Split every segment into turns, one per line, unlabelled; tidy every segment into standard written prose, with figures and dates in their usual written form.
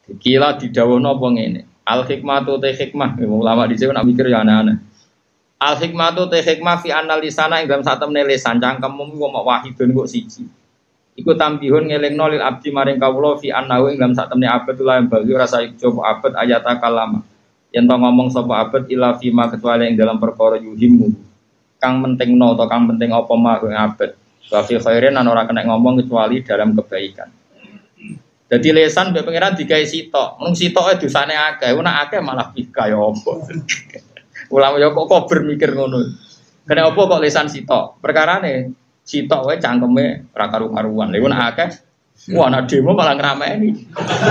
Kila didhawuhna apa ngene. Al hikmatu te hikmah, ulama dhisik nak mikir ya aneh-aneh. Al hikmatu te hikmah fi analisana ing dalam satemene lisan cangkemmu kok wahidun kok siji. Iku tambihun ngelingno lil abdi maring kawula fi annahu ing dalam satemene abad la bali rasa ijo abad ayata kalama. Yen to ngomong sapa abad ila fi ma kecuali ing dalam perkara yuhimmu. Kang pentingno atau kang penting apa mah abad. Wa fi khairin ana ora kena ngomong kecuali dalam kebaikan. Jadi lesan mbek pangeran digawe sitok. Mung sitoke dosane akeh, nek akeh malah pika ya apa. Ulama ya kok bermikir ngono. Kena apa kok lesan sitok? Perkarane sitok wae cangkeme ora karu-karuan. Lha nek akeh wah ana demo malah ngrameni.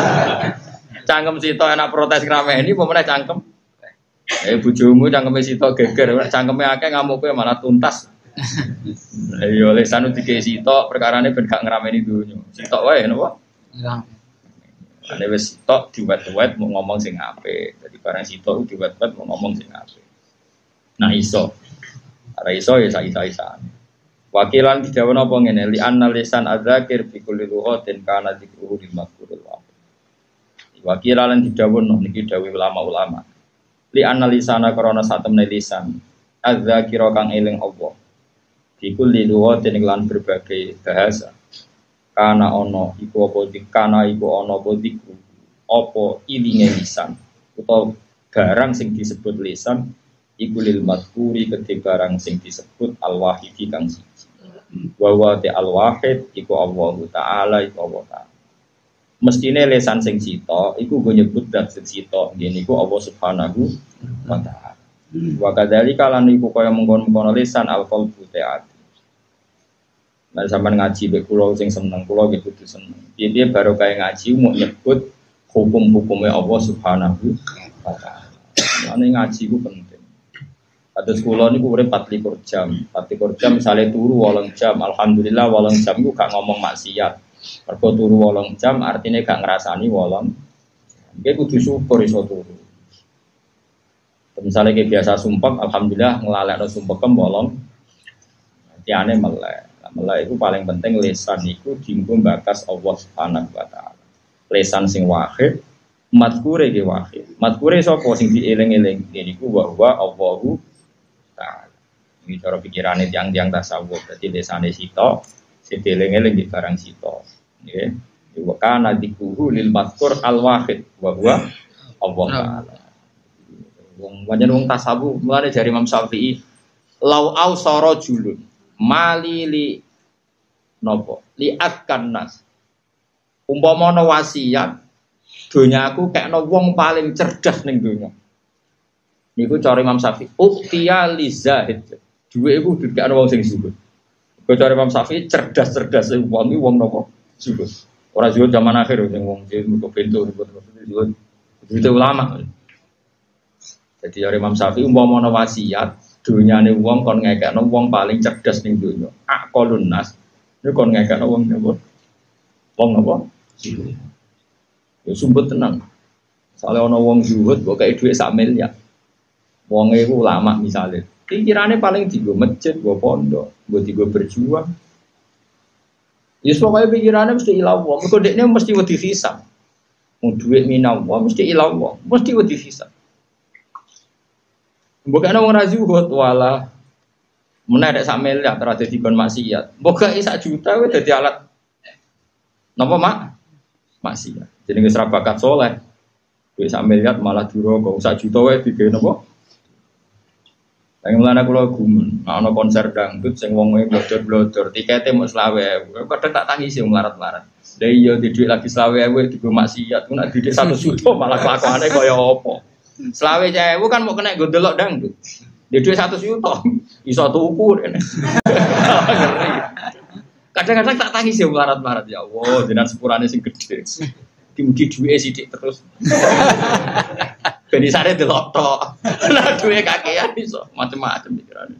Cangkem sitok enak protes ngrameni apa meneh cangkem. Bojomu cangkeme sitok geger, nek cangkeme akeh ngamuke malah tuntas. Ayo lesan digawe sitok perkarane ben gak ngrameni donya. Sitok wae napa? Ane wis tok diwet-wet mau ngomong sing apik. Dadi barang sitok diwet-wet mau ngomong sing apik. Nah iso. Ora iso ya saisa-isane. Wakilan didhawuhna apa ngene li anna lisan adzakir bi kulli lughatin kana dzikruhu lil mazkuril wahid. Wakilan didhawuhna niki dawuh ulama-ulama. Li anna lisana krana satemene lisan adzakira kang eling Allah. Bi kulli lughatin lan berbagai bahasa. Kana ono iku apa dikana iku ono apa diku apa ilinge lisan utawa barang sing disebut lisan iku lil mazkuri kedhe barang sing disebut al wahidi kang siji wa wa ta al wahid iku Allah taala iku Allah taala mestine lisan sing sita iku go nyebut zat sing sita ngene iku Allah subhanahu wa taala wa kadzalika lan iku kaya mengkon-mengkon lisan al qalbu ta'at. Nah, sampean ngaji mbek kula sing seneng kula nggih kudu seneng. Piye baru kaya ngaji mau nyebut hukum-hukumnya Allah Subhanahu wa taala. Ane ngaji ku penting. Kados kula niku urip 24 jam. 24 jam misale turu 8 jam, alhamdulillah 8 jam ku gak ngomong maksiat. Mergo turu 8 jam artinya gak ngrasani 8. Nggih kudu syukur iso turu. Misalnya kayak biasa sumpek, alhamdulillah ngelalekno sumpekem 8. Tiane melek. Mulai itu paling penting lisan itu dienggo bakas Allah Subhanahu wa taala. Lisan sing wahid, mazkure ge wahid. Mazkure sapa sing dieling-eling niku wa Allahu taala. Iki cara pikirane tiyang-tiyang tasawuf. Dadi lisane sita, sing dieling-eling di barang sita. Nggih. Wa kana dikuhu lil mazkur al wahid wa Allah taala. Wong panjenengan tasawuf mulane jari Imam Syafi'i lau ausara julun mali li nopo liatkan nas umpama ana wasiat donyaku kekno wong paling cerdas ning donya niku cara Imam Syafi'i uktiya li zahid duwe iku dikekno wong sing zuhud kok cara Imam Syafi'i cerdas-cerdas wong nopo zuhud ora zuhud zaman akhir sing wong kok pintu zuhud itu ulama jadi cara Imam Syafi'i umpama ana wasiat dunyane wong kon ngekekno wong paling cerdas ning donya. Aqalun nas. Niku kon ngekekno wong napa? Wong napa? Ya sumpet tenan. Sale ana wong zuhud kok kei dhuwit 1 miliar. Wong iku ulama misale. Pikirane paling digo masjid, go pondok, go digo berjuang. Ya pokoke pikirane mesti ilang wong. Mergo dekne mesti wedi hisab. Wong dhuwit minawa mesti ilang wong, mesti wedi hisab. Bukan orang razuhut wala menarik 1 miliar terhadap dikon maksiat. Bukan 1 juta we dadi alat napa mak maksiat. Jadi wis ra bakat saleh. Duit 1 miliar malah duraka 1 juta we digawe napa? Lah mulane kula gumun, ana konser dangdut sing wong e blodor-blodor, tikete mung 20.000. Kadang tak tangisi melarat-larat. Lah iya di dhuwit lagi 20.000 digo maksiat, ku nek didik 1 juta malah kelakuane kaya apa? 20.000 kan mau kena gondelok dangdut. Di duit 1 juta, iso tuku dene. Kadang-kadang tak tangis ya melarat-melarat ya Allah, jenengan sepurane sing gede. Dimugi duwe sithik terus. Ben isane delok tok. Lah duwe kakean iso macam-macam pikirane.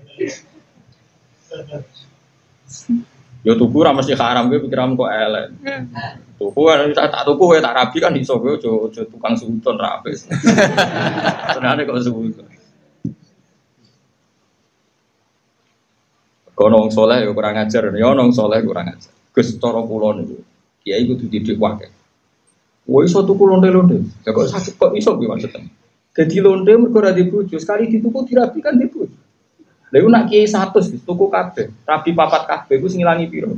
Yo tuku ora mesti haram kowe pikiranmu kok elek. Tuku kan tak tuku kowe tak rabi kan iso kowe aja tukang sudon ra apik. Senane kok sudon. Kono wong saleh yo kurang ajar, yo wong saleh kurang ajar. Gus cara kula niku, kiai kudu didik wae. Woi iso tuku lonte-lonte. Ya kok sakit kok iso piye maksudnya? Jadi lonte mergo ora dibojo, sekali dituku dirapikan dibojo. Lha iku nak kiai 100 tuku kabeh, rabi papat kabeh iku sing ngilangi piro?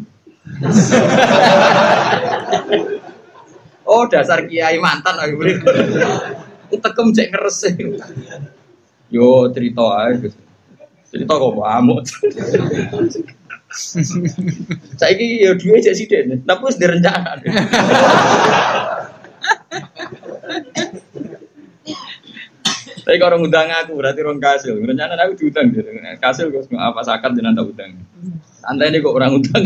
Oh dasar kiai mantan aku beli. Utekem cek ngerese. Yo cerita ae. Cerita kok amuk. Saiki yo duwe cek sithik, tapi wis direncana. Tapi kalau ngundang aku berarti orang kasil. Rencana aku diundang gitu. Kasil kok apa sakat jenengan tak undang. Santai ini kok orang undang.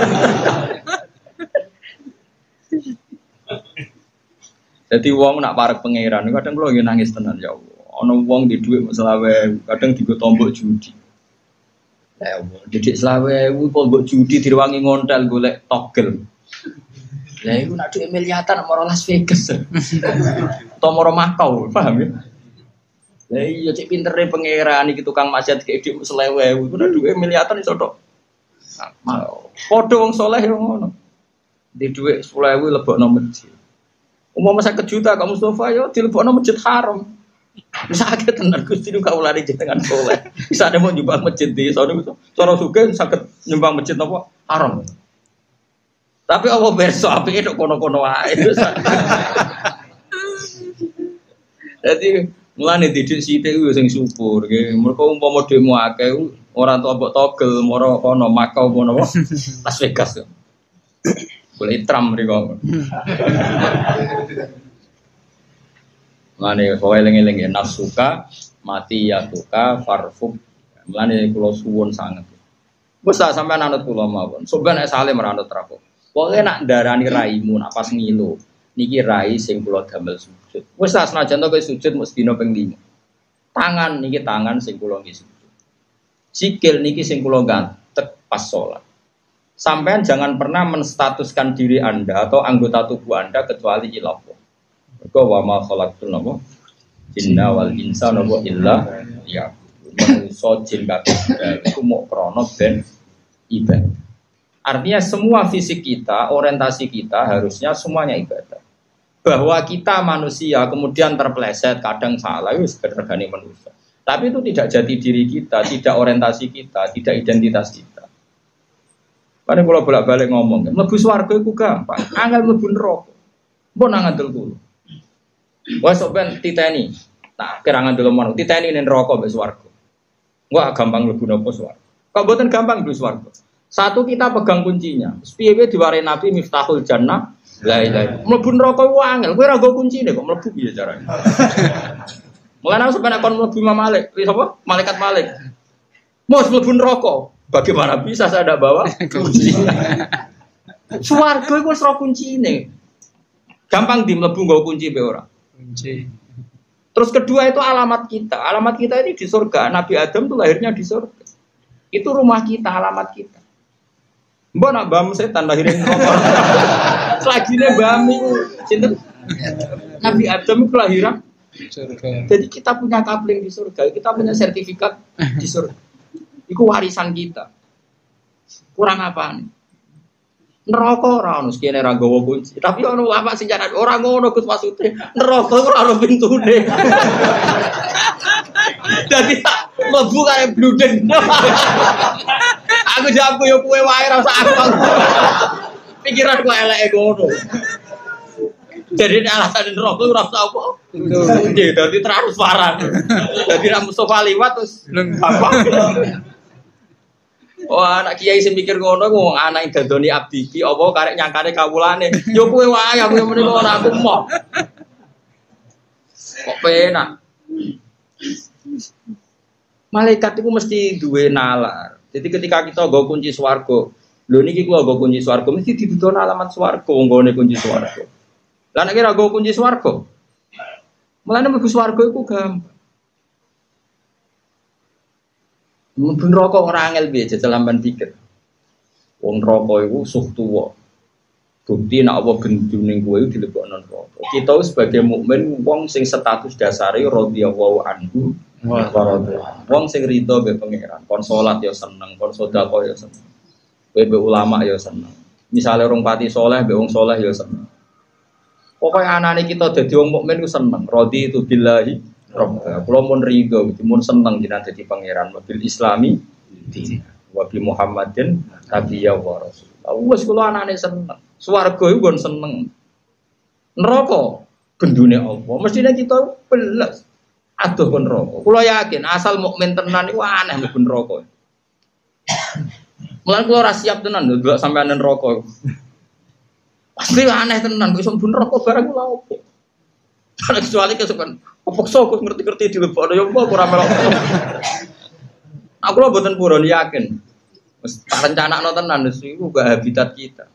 Jadi wong nak parek pangeran, kadang kalau nangis tenan ya Allah. Ono wong di duit selawe, kadang digo tombok judi. Ya Allah, didik selawe, tombok judi diruangi ngontel golek togel. Lah iku nak duit miliatan moro Las Vegas. Atau moro Makau, paham ya? Lah iya cek pintere pangeran iki tukang maksiat kayak dik selewe, iku nak duit miliatan iso tok. Padha wong saleh yo ngono. Di duit 10.000 lebokno masjid. Umum 50 juta Kak Mustafa yo dilebokno masjid haram. Bisa akeh tenan Gusti nu kawulane jenengan saleh. Bisa ada mau nyumbang masjid di sono cara sugih saged nyumbang masjid apa haram. Tapi apa berso apike tok kono-kono wae. Jadi mulane didik sithik ku sing syukur nggih. Mergo umpama demo akeh ora entuk mbok togel moro kono Makau kono Las Vegas. Boleh Trump mriko. Mulane kowe eling-eling nafsuka mati ya tuka farfuk. Mulane kula suwun sanget. Wes sampean anut kula mawon. Sampeyan nek saleh meranut rapo. Pokoke nak ndarani raimu nak pas ngilu. Niki rai sing kula damel sujud. Wis senajan to kowe sujud mesti dina ping 5. Tangan niki tangan sing kula nggih sujud. Sikil niki sing kula gantek pas salat. Sampean jangan pernah menstatuskan diri Anda atau anggota tubuh Anda kecuali ilah. Mergo wa ma khalaqtul jinna wal insa illa ya. Manusa jin kabeh iku mok krana ben ibadah. Artinya semua fisik kita, orientasi kita harusnya semuanya ibadah. Bahwa kita manusia kemudian terpeleset, kadang salah, itu segergani manusia. Tapi itu tidak jati diri kita, tidak orientasi kita, tidak identitas kita. Karena kalau bolak-balik ngomong, mlebu swarga itu gampang, angel mlebu neraka. Mbok nang ngandel kulo. Wes sok ben titeni. Nah, kira ngandel mono, titeni ning neraka mbek swarga. Wah, gampang mlebu napa swarga. Kok mboten gampang mlebu swarga. Satu kita pegang kuncinya. Piye-piye diwarai Nabi Miftahul Jannah. La ilaha. Mlebu neraka ku angel, kowe ora nggo kuncine kok mlebu piye carane. Mulane sampeyan kon mlebu Imam Malik, sapa? Malaikat Malik. Mos mlebu neraka. Bagaimana bisa saya tidak bawa kunci? Swarga iku wis ora kuncine. Gampang di mlebu nggo kunci be ora. Kunci. Terus kedua itu alamat kita. Alamat kita ini di surga. Nabi Adam tuh lahirnya di surga. Itu rumah kita, alamat kita. Mbok nak bam setan lahirin neraka. Selagine bam iku sinten? Nabi Adam kelahiran surga. Jadi kita punya kapling di surga, kita punya sertifikat di surga. Iku warisan kita. Kurang apa nih? Neraka ora ono sekene ra gawa kunci. Tapi ono ulama sing jaran ora ngono Gus maksude. Neraka ora ono pintune. Dadi tak mlebu kaya bludeng. Aku jawab yo kowe wae ra usah aku. Pikiranku eleke ngono. Jadi alasan neraka ora usah apa. Nggih, dadi transparan. Dadi ra Mustofa liwat terus apa. Oh anak kiai sing mikir ngono ku wong anak dadoni abdi iki apa karek nyangkane kawulane. Yo kowe wae aku yang meniko ora aku moh. Kok penak. Malaikat itu mesti duwe nalar. Jadi ketika kita nggo kunci swarga, lho niki kula nggo kunci swarga mesti didudoni alamat swarga wong nggone kunci swarga. Lah nek ora nggo kunci swarga. Mulane mlebu swarga iku gampang. Mlebu neraka ora angel piye jajal lamban pikir. Wong neraka iku suh tuwa. Bukti nek apa gendune kowe dilebokno neraka. Kita sebagai mukmin wong sing status dasare radhiyallahu anhu wa radhiyallahu. Wong sing rido mbek pangeran, kon salat ya seneng, kon sedekah ya seneng. Kowe mbek ulama ya seneng. Misale orang pati saleh mbek wong saleh ya seneng. Pokoknya anane kita dadi wong mukmin ku seneng. Radi itu billahi Rabb. Kula mun rido, mun seneng jenengan dadi pangeran mobil Islami wa bi Muhammadin nabiyya wa rasul. Wes kula anane seneng. Swarga iku nggon seneng. Neraka bendune Allah. Mestine kita belas aduh kon neraka. Kula yakin asal mukmin tenan iku aneh mlebu neraka. Mulane kula ora siap tenan lho delok sampeyan neraka. Pasti aneh tenan kok iso mlebu neraka barang kula opo. Kecuali kesukaan opokso kok ngerti-ngerti dilebokno yo apa ora melok. Aku lho mboten purun yakin. Wis tak rencanakno tenan wis iku gak habitat kita.